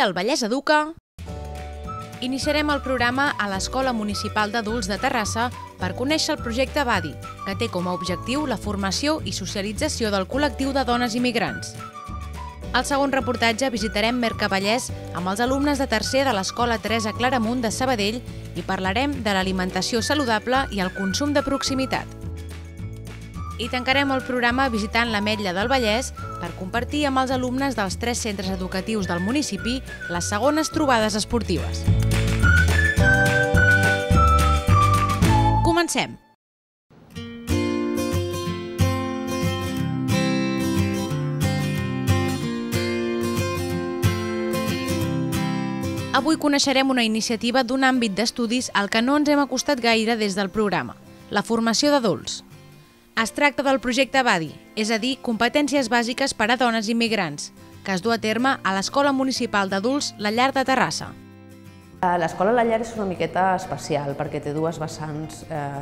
el Vallès Educa, iniciarem el programa a l'Escola Municipal d'Adults de Terrassa per conèixer el projecte BADI, que té com a objectiu la formació i socialització del col·lectiu de dones immigrants. Al segon reportatge visitarem Mercavallès amb els alumnes de tercer de l'Escola Teresa Claramunt de Sabadell i parlarem de l'alimentació saludable i el consum de proximitat. I tancarem el programa visitant l'Ametlla del Vallès per compartir amb els alumnes dels 3 centres educatius del municipi les segones trobades esportives. Comencem! Avui coneixerem una iniciativa d'un àmbit d'estudis al que no ens hem acostat gaire des del programa, la formació d'adults. Es tracta del projecte BADI, és a dir, competències bàsiques per a dones immigrants, que es du a terme a l'Escola Municipal d'Adults La Llar de Terrassa. L'Escola La Llar és una miqueta especial perquè té dues vessants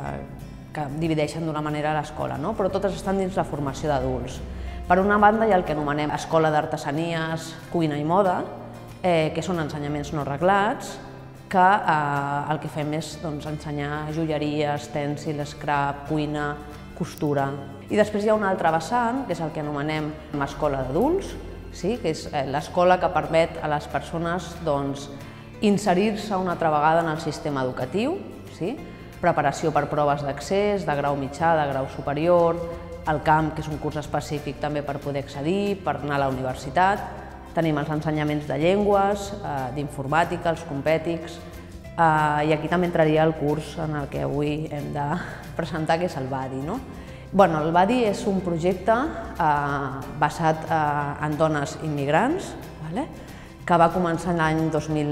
que divideixen d'una manera l'escola, però totes estan dins la formació d'adults. Per una banda hi ha el que anomenem Escola d'Artesanies, Cuina i Moda, que són ensenyaments no reglats, que el que fem és ensenyar joieria, estèncil, scrap, cuina, costura. I després hi ha una altra vessant, que és el que anomenem Escola d'Adults, que és l'escola que permet a les persones inserir-se una altra vegada en el sistema educatiu, preparació per proves d'accés, de grau mitjà, de grau superior, el camp, que és un curs específic també per poder accedir, per anar a la universitat. Tenim els ensenyaments de llengües, d'informàtica, els compètics, i aquí també entraria el curs en el que avui hem de presentar, que és el BADI. El BADI és un projecte basat en dones immigrants, que va començar l'any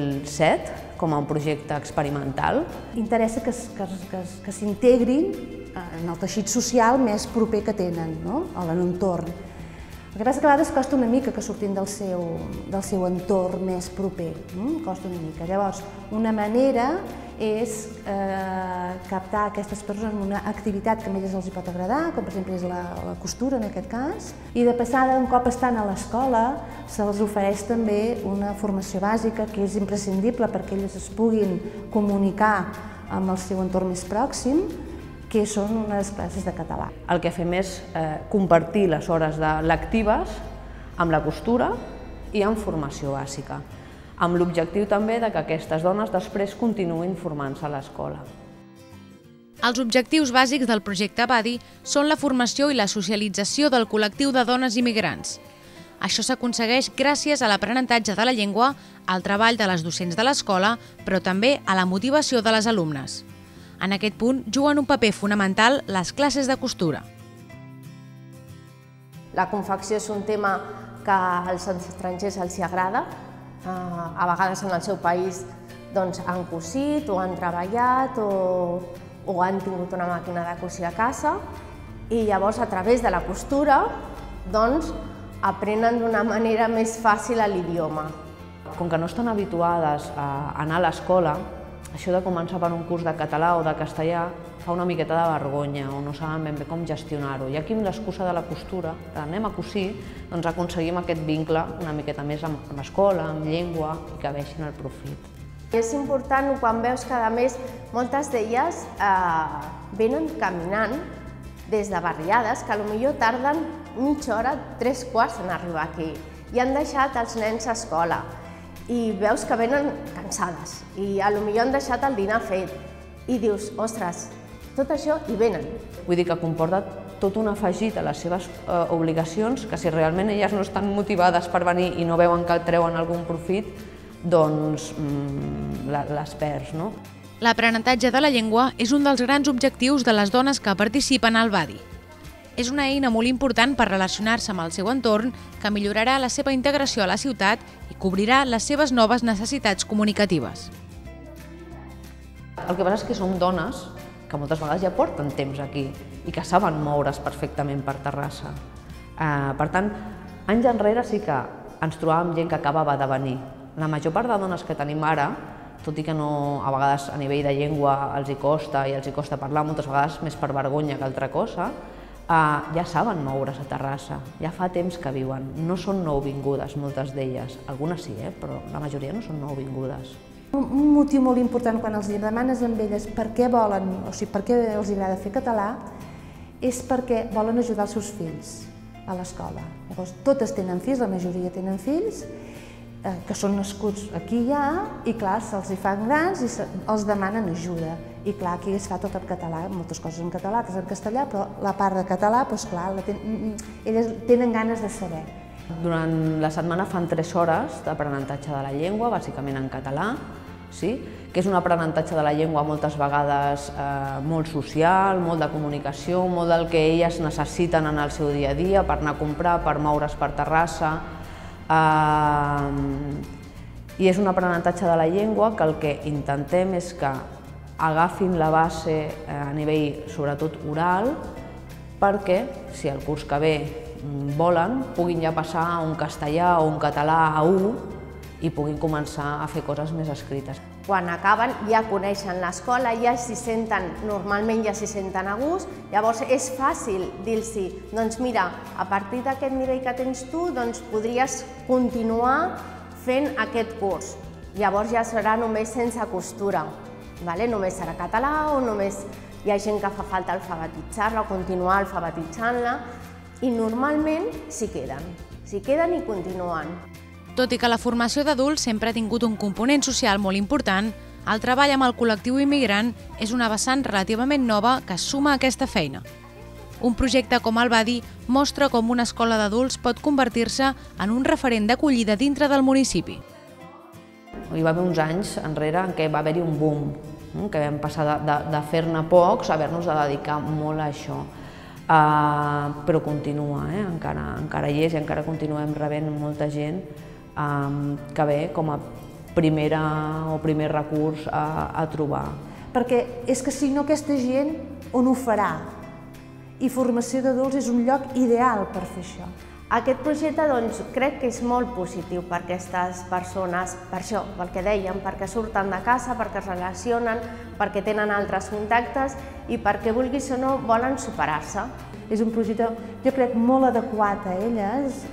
2007 com a un projecte experimental. Interessa que s'integrin en el teixit social més proper que tenen, a l'entorn. El que passa que a vegades costa una mica que surtin del seu entorn més proper, costa una mica. Llavors, una manera és captar aquestes persones en una activitat que a elles els pot agradar, com per exemple és la costura en aquest cas, i de passada, un cop estan a l'escola, se'ls ofereix també una formació bàsica que és imprescindible perquè elles es puguin comunicar amb el seu entorn més pròxim, que són unes classes de català. El que fem és compartir les hores lectives amb la costura i amb formació bàsica, amb l'objectiu també que aquestes dones després continuïn formant-se a l'escola. Els objectius bàsics del projecte BADI són la formació i la socialització del col·lectiu de dones immigrants. Això s'aconsegueix gràcies a l'aprenentatge de la llengua, al treball de les docents de l'escola, però també a la motivació de les alumnes. En aquest punt juguen un paper fonamental les classes de costura. La confecció és un tema que als estrangers els agrada. A vegades en el seu país han cosit o han treballat o han tingut una màquina de cosir a casa i llavors a través de la costura aprenen d'una manera més fàcil l'idioma. Com que no estan habituades a anar a l'escola, això de començar per un curs de català o de castellà fa una miqueta de vergonya o no saben ben bé com gestionar-ho. I aquí amb l'excusa de la costura, que anem a cosir, aconseguim aquest vincle una miqueta més amb escola, amb llengua i que vegin el profit. És important quan veus que a més moltes d'elles venen caminant des de barriades que potser tarden mitja hora, 3/4 en arribar aquí i han deixat els nens a escola. I veus que venen cansades i potser han deixat el dinar fet i dius, ostres, tot això hi venen. Vull dir que comporta tot un afegit a les seves obligacions que si realment elles no estan motivades per venir i no veuen que treuen algun profit, doncs les perds. L'aprenentatge de la llengua és un dels grans objectius de les dones que participen al BADI. És una eina molt important per relacionar-se amb el seu entorn que millorarà la seva integració a la ciutat i cobrirà les seves noves necessitats comunicatives. El que passa és que som dones que moltes vegades ja porten temps aquí i que saben moure's perfectament per Terrassa. Per tant, anys enrere sí que ens trobàvem gent que acabava de venir. La major part de dones que tenim ara, tot i que a vegades a nivell de llengua els hi costa i els hi costa parlar, moltes vegades més per vergonya que altra cosa, ja saben moure's a Terrassa, ja fa temps que viuen. No són nouvingudes, moltes d'elles. Algunes sí, però la majoria no són nouvingudes. Un motiu molt important quan els demanes amb elles per què volen, o sigui, per què els agrada fer català, és perquè volen ajudar els seus fills a l'escola. Llavors, totes tenen fills, la majoria tenen fills, que són nascuts aquí ja, i clar, se'ls hi fan grans i els demanen ajuda. I clar, aquí es fa tot en català, moltes coses en català, altres en castellà, però la part de català, doncs clar, elles tenen ganes de saber. Durant la setmana fan 3 hores d'aprenentatge de la llengua, bàsicament en català, que és un aprenentatge de la llengua moltes vegades molt social, molt de comunicació, molt del que elles necessiten en el seu dia a dia per anar a comprar, per moure's per Terrassa. I és un aprenentatge de la llengua que el que intentem és que agafin la base a nivell sobretot oral perquè si el curs que ve volen puguin ja passar a un castellà o un català A1 i puguin començar a fer coses més escrites. Quan acaben ja coneixen l'escola, ja s'hi senten, normalment ja s'hi senten a gust, llavors és fàcil dir-los, doncs mira, a partir d'aquest nivell que tens tu, doncs podries continuar fent aquest curs. Llavors ja serà només sense costura, només serà català o només hi ha gent que fa falta alfabetitzar-la o continuar alfabetitzant-la i normalment s'hi queden i continuen. Tot i que la formació d'adults sempre ha tingut un component social molt important, el treball amb el col·lectiu immigrant és una vessant relativament nova que es suma a aquesta feina. Un projecte com el Badi mostra com una escola d'adults pot convertir-se en un referent d'acollida dintre del municipi. Hi va haver uns anys enrere en què va haver-hi un boom, que vam passar de fer-ne pocs a haver-nos de dedicar molt a això. Però continua, encara hi és i encara continuem rebent molta gent que ve com a primer recurs a trobar. Perquè és que si no aquesta gent on ho farà? I formació d'adults és un lloc ideal per fer això. Aquest projecte crec que és molt positiu per aquestes persones, per això, pel que dèiem, perquè surten de casa, perquè es relacionen, perquè tenen altres contactes i perquè, vulguis o no, volen superar-se. És un projecte, jo crec, molt adequat a elles,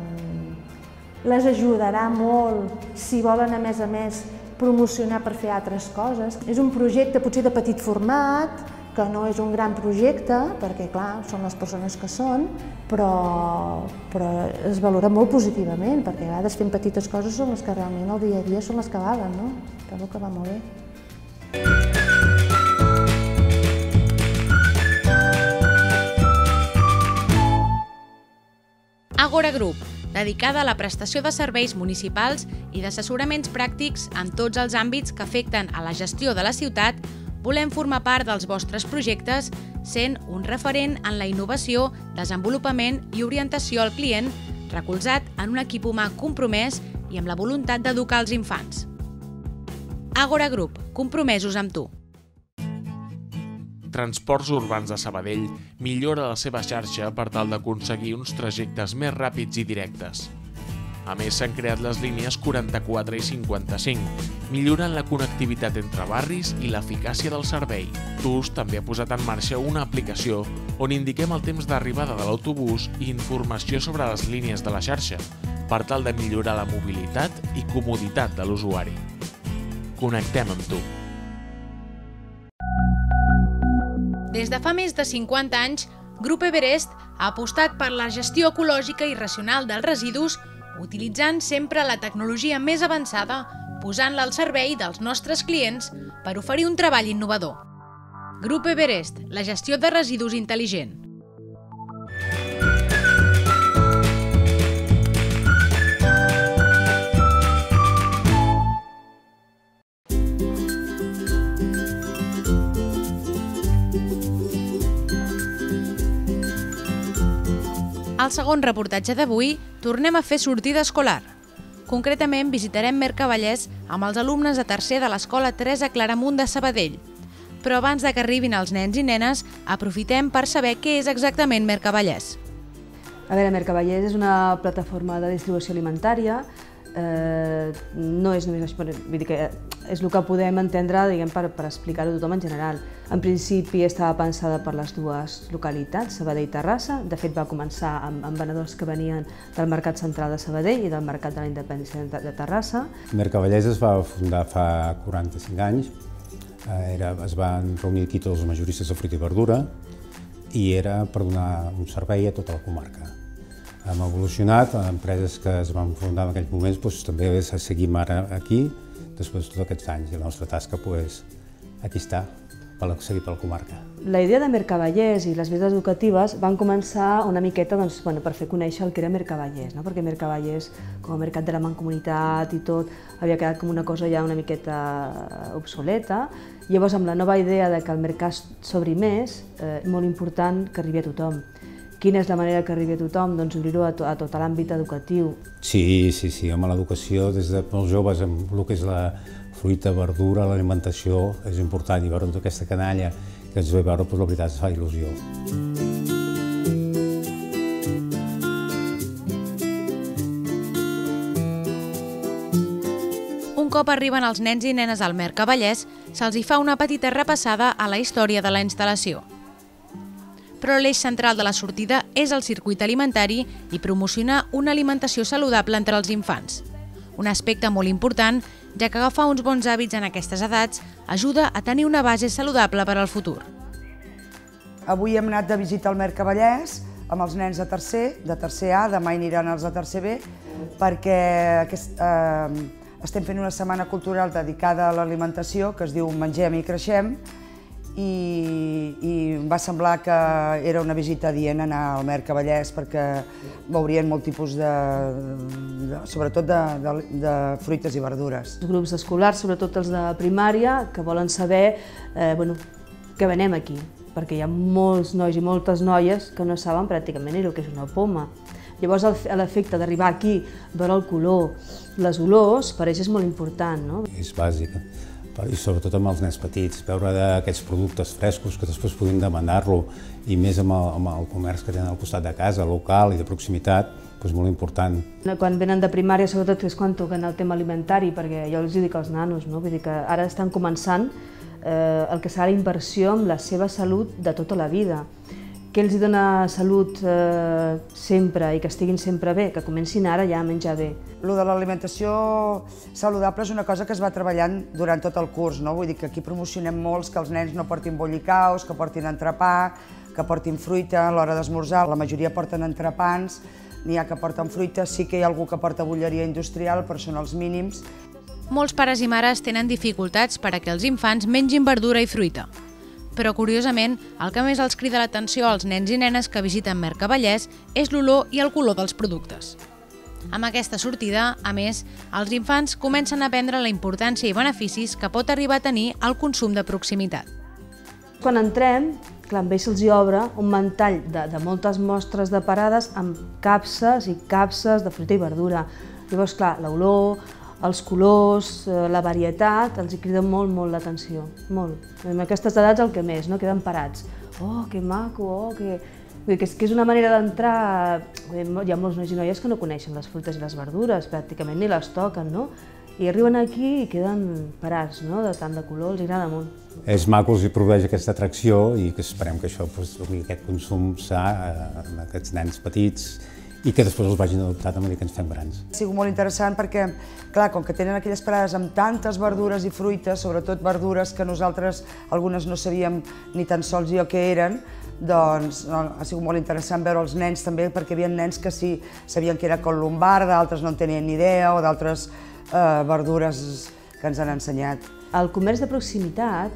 les ajudarà molt si volen, a més, promocionar per fer altres coses. És un projecte potser de petit format, que no és un gran projecte, perquè clar, són les persones que són, però es valora molt positivament, perquè a vegades fent petites coses són les que realment el dia a dia són les que valen, no? Trobo que va molt bé. Agora Group, dedicada a la prestació de serveis municipals i d'assessoraments pràctics en tots els àmbits que afecten a la gestió de la ciutat, volem formar part dels vostres projectes sent un referent en la innovació, desenvolupament i orientació al client, recolzat en un equip humà compromès i amb la voluntat d'educar els infants. Agora Group, compromesos amb tu. Transports Urbans de Sabadell millora la seva xarxa per tal d'aconseguir uns trajectes més ràpids i directes. A més, s'han creat les línies 44 i 55, millorant la connectivitat entre barris i l'eficàcia del servei. TUS també ha posat en marxa una aplicació on indiquem el temps d'arribada de l'autobús i informació sobre les línies de la xarxa, per tal de millorar la mobilitat i comoditat de l'usuari. Connectem amb tu. Des de fa més de 50 anys, Grup Everest ha apostat per la gestió ecològica i racional dels residus, utilitzant sempre la tecnologia més avançada, posant-la al servei dels nostres clients per oferir un treball innovador. Grup Everest, la gestió de residus intel·ligent. Al segon reportatge d'avui tornem a fer sortida escolar. Concretament visitarem Mercavallès amb els alumnes de tercer de l'Escola Teresa Claramunt de Sabadell. Però abans de que arribin els nens i nenes, aprofitem per saber què és exactament Mercavallès. A veure, Mercavallès és una plataforma de distribució alimentària. No és només això, vull dir que és el que podem entendre per explicar-ho a tothom en general. En principi estava pensada per les dues localitats, Sabadell i Terrassa. De fet, va començar amb venedors que venien del Mercat Central de Sabadell i del Mercat de la Independència de Terrassa. Mercavallès es va fundar fa 45 anys. Es van reunir aquí tots els majoristes de fruita i verdura i era per donar un servei a tota la comarca. Hem evolucionat, empreses que es van fundar en aquells moments també seguim ara aquí, després de tots aquests anys. I la nostra tasca aquí està, per seguir per la comarca. La idea de Mercavallès i les visites educatives van començar una miqueta per fer conèixer el que era Mercavallès, perquè Mercavallès, com a mercat de la mancomunitat i tot, havia quedat com una cosa ja una miqueta obsoleta. Llavors, amb la nova idea de que el mercat s'obri més, és molt important que arribi a tothom. Quina és la manera que arribi a tothom? Doncs obrir-ho a tot l'àmbit educatiu. Sí, amb l'educació, des de molt joves, amb el que és la fruita, verdura, l'alimentació, és important. I veure tota aquesta canalla que ens ve a veure, la veritat, ens fa il·lusió. Un cop arriben els nens i nenes al Mercavallès, se'ls hi fa una petita repassada a la història de la instal·lació. Però l'eix central de la sortida és el circuit alimentari i promocionar una alimentació saludable entre els infants. Un aspecte molt important, ja que agafar uns bons hàbits en aquestes edats ajuda a tenir una base saludable per al futur. Avui hem anat de visita al Mercavallès amb els nens de tercer A, demà aniran els de tercer B, perquè estem fent una setmana cultural dedicada a l'alimentació que es diu Mengem i Creixem, i em va semblar que era una visita adient anar al Mercavallès perquè veurien molt tipus sobretot de fruites i verdures. Els grups escolars, sobretot els de primària, que volen saber què venem aquí, perquè hi ha molts nois i moltes noies que no saben pràcticament el que és una poma. Llavors l'efecte d'arribar aquí, veure el color, les olors, per ells és molt important, no? És bàsic. I sobretot amb els nens petits, veure aquests productes frescos que després podem demanar-lo, i més amb el comerç que tenen al costat de casa, local i de proximitat, és molt important. Quan venen de primària, sobretot és quan toquen el tema alimentari, perquè jo els dic als nanos, vull dir que ara estan començant el que serà la inversió en la seva salut de tota la vida. Què els dona salut sempre i que estiguin sempre bé? Que comencin ara ja a menjar bé. Lo de l'alimentació saludable és una cosa que es va treballant durant tot el curs, no? Vull dir que aquí promocionem molts que els nens no portin bollicaus, que portin entrepà, que portin fruita a l'hora d'esmorzar. La majoria porten entrepans, n'hi ha que porten fruita, sí que hi ha algú que porta bolleria industrial, però són els mínims. Molts pares i mares tenen dificultats per a que els infants mengin verdura i fruita. Però, curiosament, el que més els crida l'atenció als nens i nenes que visiten Mercavallès és l'olor i el color dels productes. Amb aquesta sortida, a més, els infants comencen a aprendre la importància i beneficis que pot arribar a tenir el consum de proximitat. Quan entrem, clar, amb ells se'ls obre un ventall de moltes mostres de parades amb capses i capses de fruita i verdura. Llavors, clar, l'olor, els colors, la varietat, els hi crida molt l'atenció, molt. En aquestes edats el que més, no? Queden parats. Oh, que maco, oh, que... Que és una manera d'entrar... Hi ha molts nois i noies que no coneixen les fruites i les verdures, pràcticament ni les toquen, no? I arriben aquí i queden parats, no? De tant de color, els agrada molt. És maco, els produeix aquesta atracció i que esperem que això, aquest consum sa en aquests nens petits i que després els vagin adoptant a mesura que ens fem grans. Ha sigut molt interessant perquè, clar, com que tenen aquelles parades amb tantes verdures i fruites, sobretot verdures que nosaltres algunes no sabíem ni tan sols jo què eren, doncs ha sigut molt interessant veure els nens també, perquè hi havia nens que sí sabien que era col lombarda, d'altres no en tenien ni idea, o d'altres verdures que ens han ensenyat. El comerç de proximitat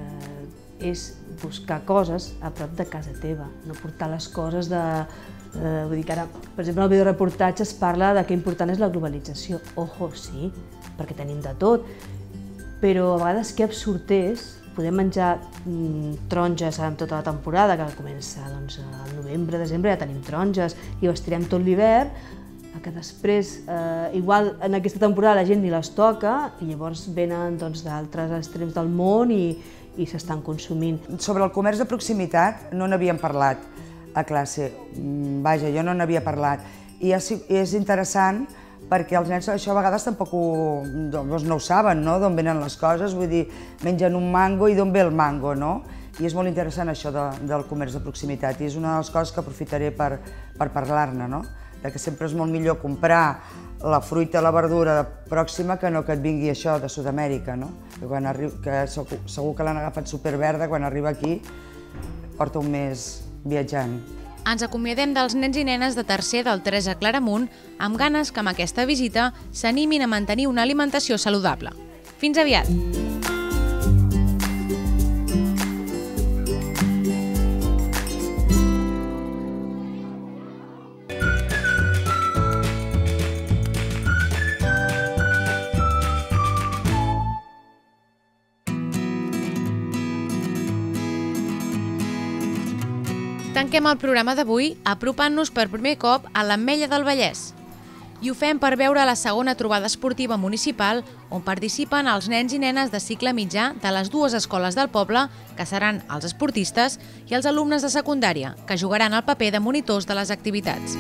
és buscar coses a prop de casa teva, no portar les coses de... Vull dir que ara, per exemple, en el videoreportatge es parla de que important és la globalització. Ojo, sí, perquè tenim de tot, però a vegades que absurd és poder menjar taronges en tota la temporada, que comença al novembre, desembre, ja tenim taronges i ho estirem tot l'hivern, que després, igual en aquesta temporada la gent ni les toca i llavors venen d'altres extrems del món i s'estan consumint. Sobre el comerç de proximitat no n'havíem parlat a classe, vaja, jo no n'havia parlat. I és interessant perquè els nens això a vegades tampoc no ho saben, no?, d'on venen les coses, vull dir, mengen un mango i d'on ve el mango, no? I és molt interessant això del comerç de proximitat i és una de les coses que aprofitaré per parlar-ne, no? Que sempre és molt millor comprar la fruita i la verdura pròxima que no que et vingui això de Sud-amèrica, no? Que segur que l'han agafat superverda, quan arriba aquí porta un mes viatjant. Ens acomiadem dels nens i nenes de tercer del Teresa Claramunt amb ganes que amb aquesta visita s'animin a mantenir una alimentació saludable. Fins aviat! Tanquem el programa d'avui apropant-nos per primer cop a l'Ametlla del Vallès. I ho fem per veure la segona trobada esportiva municipal on participen els nens i nenes de cicle mitjà de les dues escoles del poble, que seran els esportistes, i els alumnes de secundària, que jugaran el paper de monitors de les activitats.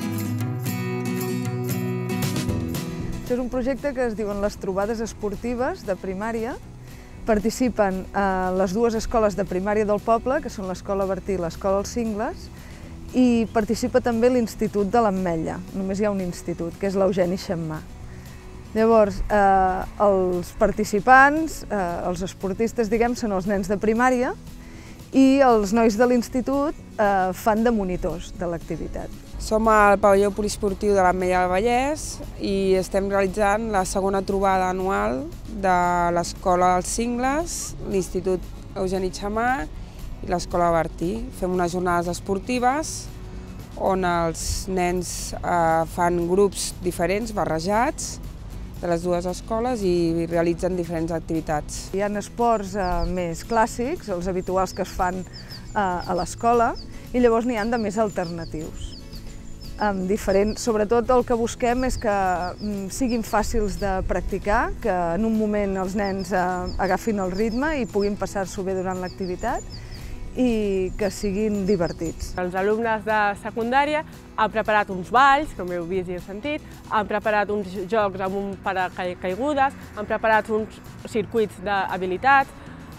És un projecte que es diuen les trobades esportives de primària. Participen les dues escoles de primària del poble, que són l'Escola Bertí i l'Escola Els Cingles, i participa també l'Institut de l'Ametlla. Només hi ha un institut, que és l'Eugeni Xammar. Llavors, els participants, els esportistes, diguem, són els nens de primària i els nois de l'institut fan de monitors de l'activitat. Som al pavelló poliesportiu de l'Ametlla del Vallès i estem realitzant la segona trobada anual de l'Escola dels Cingles, l'Institut Eugeni Xammar i l'Escola Bertí. Fem unes jornades esportives on els nens fan grups diferents, barrejats, de les dues escoles i realitzen diferents activitats. Hi ha esports més clàssics, els habituals que es fan a l'escola, i llavors n'hi ha de més alternatius. Sobretot el que busquem és que siguin fàcils de practicar, que en un moment els nens agafin el ritme i puguin passar-s'ho bé durant l'activitat i que siguin divertits. Els alumnes de secundària han preparat uns balls, com heu vist i heu sentit, han preparat uns jocs amb un paracaigudes, han preparat uns circuits d'habilitats,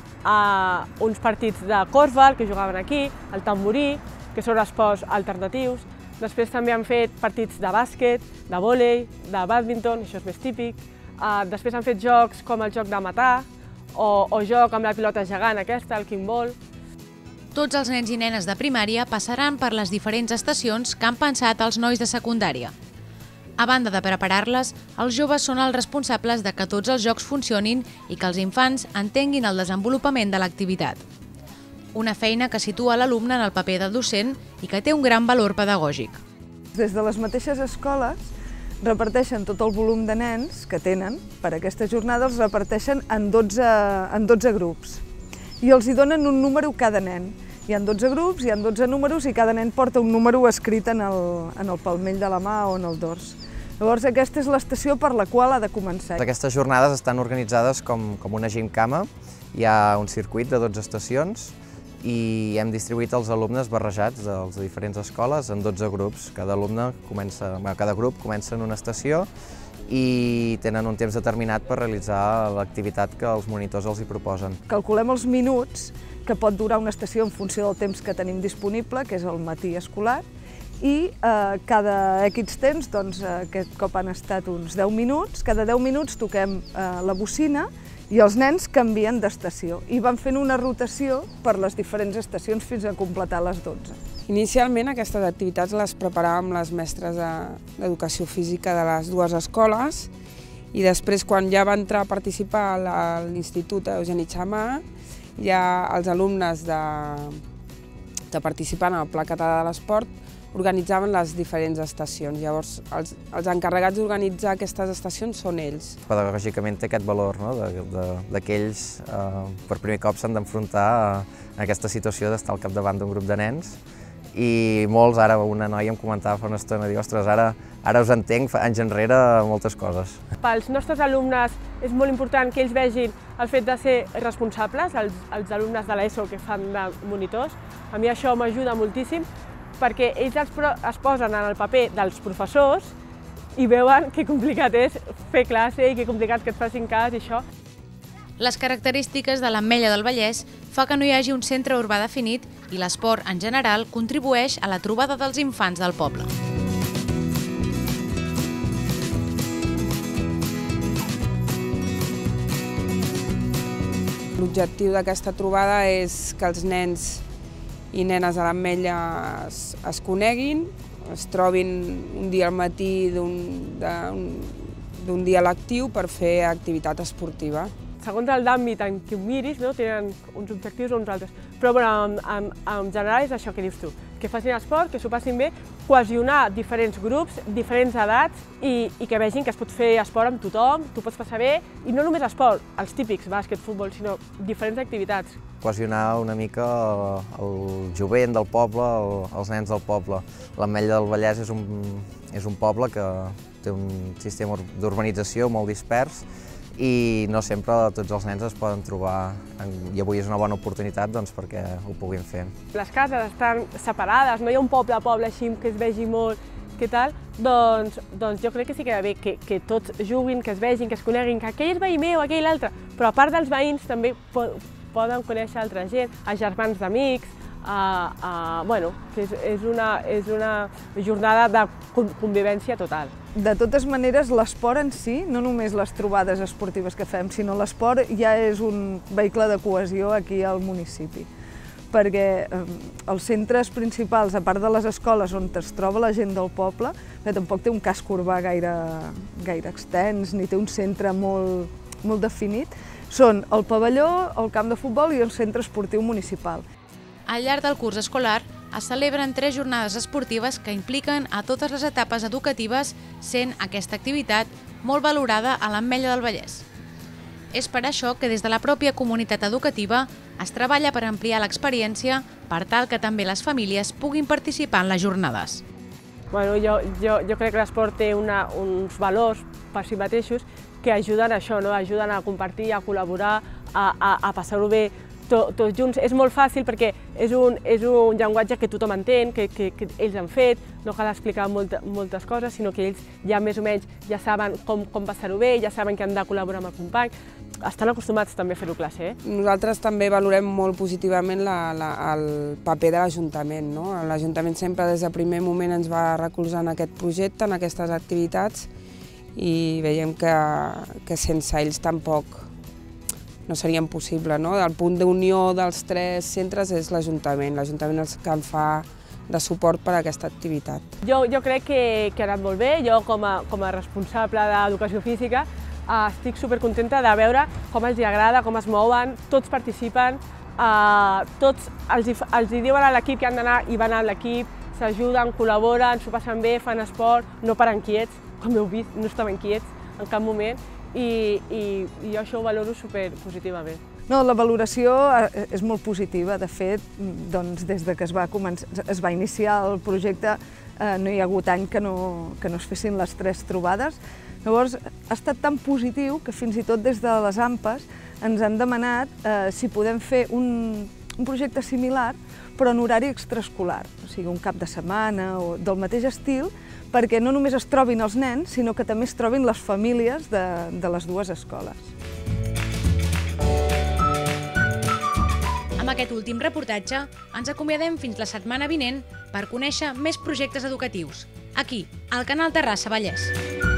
uns partits de corfball que jugaven aquí, el tamborí, que són esports alternatius. Després també han fet partits de bàsquet, de vòlei, de bàdminton, això és més típic. Després han fet jocs com el joc de matar o joc amb la pilota gegant aquesta, el kickball. Tots els nens i nenes de primària passaran per les diferents estacions que han pensat els nois de secundària. A banda de preparar-les, els joves són els responsables de que tots els jocs funcionin i que els infants entenguin el desenvolupament de l'activitat. Una feina que situa l'alumne en el paper de docent i que té un gran valor pedagògic. Des de les mateixes escoles reparteixen tot el volum de nens que tenen per aquesta jornada, els reparteixen en 12 grups i els hi donen un número cada nen. Hi ha 12 grups, hi ha 12 números i cada nen porta un número escrit en el palmell de la mà o en el dors. Llavors aquesta és l'estació per la qual ha de començar. Aquestes jornades estan organitzades com una gimcama. Hi ha un circuit de 12 estacions i hem distribuït els alumnes barrejats de les diferents escoles en 12 grups. Cada grup comença en una estació i tenen un temps determinat per realitzar l'activitat que els monitors els hi proposen. Calculem els minuts que pot durar una estació en funció del temps que tenim disponible, que és el matí escolar, i cada X temps, doncs aquest cop han estat uns 10 minuts, cada 10 minuts toquem la bocina i els nens canvien d'estació i van fent una rotació per les diferents estacions fins a completar les 12. Inicialment aquestes activitats les preparàvem les mestres d'educació física de les dues escoles i després, quan ja va entrar a participar a l'Institut Eugeni Xammar, ja els alumnes de participar en el Pla Català de l'Esport organitzaven les diferents estacions. Llavors, els encarregats d'organitzar aquestes estacions són ells. Pedagògicament té aquest valor, que ells per primer cop s'han d'enfrontar a aquesta situació d'estar al capdavant d'un grup de nens i molts, ara una noia em comentava fa una estona, diu, ostres, ara us entenc, anys enrere, moltes coses. Pels nostres alumnes és molt important que ells vegin el fet de ser responsables, els alumnes de l'ESO que fan de monitors. A mi això m'ajuda moltíssim perquè ells es posen en el paper dels professors i veuen que complicat és fer classe i que complicat que et facin cas i això. Les característiques de l'Ametlla del Vallès fa que no hi hagi un centre urbà definit i l'esport, en general, contribueix a la trobada dels infants del poble. L'objectiu d'aquesta trobada és que els nens i nenes a l'Ametlla es coneguin, es trobin un dia al matí d'un dia lectiu per fer activitat esportiva. Segons l'àmbit en què ho miris, tenen uns objectius o uns altres. Però en general és això que dius tu, que facin esport, que s'ho passin bé, cohesionar diferents grups, diferents edats i que vegin que es pot fer esport amb tothom, t'ho pots passar bé, i no només esport, els típics, bàsquet, futbol, sinó diferents activitats. Cohesionar una mica el jovent del poble, els nens del poble. L'Ametlla del Vallès és un poble que té un sistema d'urbanització molt dispers i no sempre tots els nens es poden trobar, i avui és una bona oportunitat perquè ho puguin fer. Les cases estan separades, no hi ha un poble a poble així que es vegi molt, què tal, doncs jo crec que sí que va bé que tots juguin, que es vegin, que es coneguin, que aquell és veí meu, aquell l'altre, però a part dels veïns també poden conèixer altra gent, els germans d'amics, que és una jornada de convivència total. De totes maneres, l'esport en si, no només les trobades esportives que fem, sinó l'esport ja és un vehicle de cohesió aquí al municipi. Perquè els centres principals, a part de les escoles on es troba la gent del poble, tampoc té un casc urbà gaire extens, ni té un centre molt definit, són el pavelló, el camp de futbol i el centre esportiu municipal. Al llarg del curs escolar es celebren 3 jornades esportives que impliquen a totes les etapes educatives, sent aquesta activitat molt valorada a l'Ametlla del Vallès. És per això que des de la pròpia comunitat educativa es treballa per ampliar l'experiència per tal que també les famílies puguin participar en les jornades. Jo crec que l'esport té uns valors per si mateixos que ajuden a això, ajuden a compartir, a col·laborar, a passar-ho bé tots junts. És molt fàcil perquè és un llenguatge que tothom entén, que ells han fet, no cal explicar moltes coses, sinó que ells ja més o menys ja saben com passar-ho bé, ja saben que han de col·laborar amb el company. Estan acostumats també a fer-ho classe. Nosaltres també valorem molt positivament el paper de l'Ajuntament. L'Ajuntament sempre des del primer moment ens va recolzar en aquest projecte, en aquestes activitats, i veiem que sense ells tampoc no seria possible. El punt d'unió dels 3 centres és l'Ajuntament. L'Ajuntament és el que en fa de suport per a aquesta activitat. Jo crec que ha anat molt bé. Jo, com a responsable d'Educació Física, estic supercontenta de veure com els agrada, com es mouen, tots participen, tots els diuen a l'equip que han d'anar i van a l'equip, s'ajuden, col·laboren, s'ho passen bé, fan esport, no paren quiets, com heu vist, no estaven quiets en cap moment, i jo això ho valoro superpositivament. La valoració és molt positiva. De fet, des que es va iniciar el projecte no hi ha hagut any que no es fessin les 3 trobades. Llavors, ha estat tan positiu que fins i tot des de les AMPAs ens han demanat si podem fer un projecte similar, però en horari extraescolar, o sigui, un cap de setmana o del mateix estil, perquè no només es trobin els nens, sinó que també es trobin les famílies de les 2 escoles. Amb aquest últim reportatge ens acomiadem fins la setmana vinent per conèixer més projectes educatius, aquí, al canal Terrassa Vallès.